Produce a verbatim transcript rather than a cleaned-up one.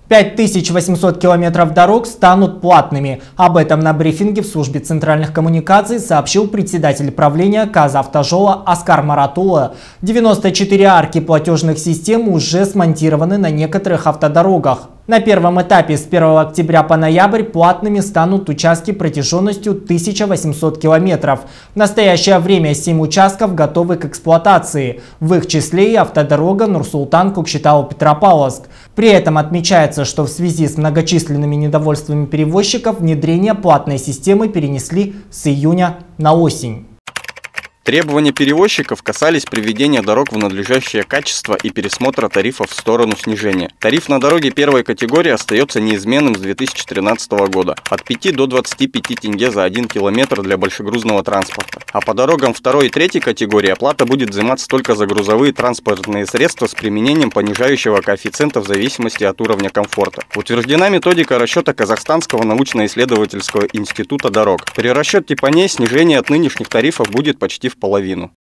пять тысяч восемьсот километров дорог станут платными. Об этом на брифинге в службе центральных коммуникаций сообщил председатель правления Казавтожола Оскар Маратулла. девяносто четыре арки платежных систем уже смонтированы на некоторых автодорогах. На первом этапе с первого октября по ноябрь платными станут участки протяженностью тысяча восемьсот километров. В настоящее время семь участков готовы к эксплуатации. В их числе и автодорога Нур-Султан-Кокшетау-Петропавловск. При этом отмечается, что в связи с многочисленными недовольствами перевозчиков внедрение платной системы перенесли с июня на осень. Требования перевозчиков касались приведения дорог в надлежащее качество и пересмотра тарифов в сторону снижения. Тариф на дороге первой категории остается неизменным с две тысячи тринадцатого года – от пяти до двадцати пяти тенге за один километр для большегрузного транспорта. А по дорогам второй и третьей категории оплата будет взиматься только за грузовые транспортные средства с применением понижающего коэффициента в зависимости от уровня комфорта. Утверждена методика расчета Казахстанского научно-исследовательского института дорог. При расчете по ней снижение от нынешних тарифов будет почти в половину.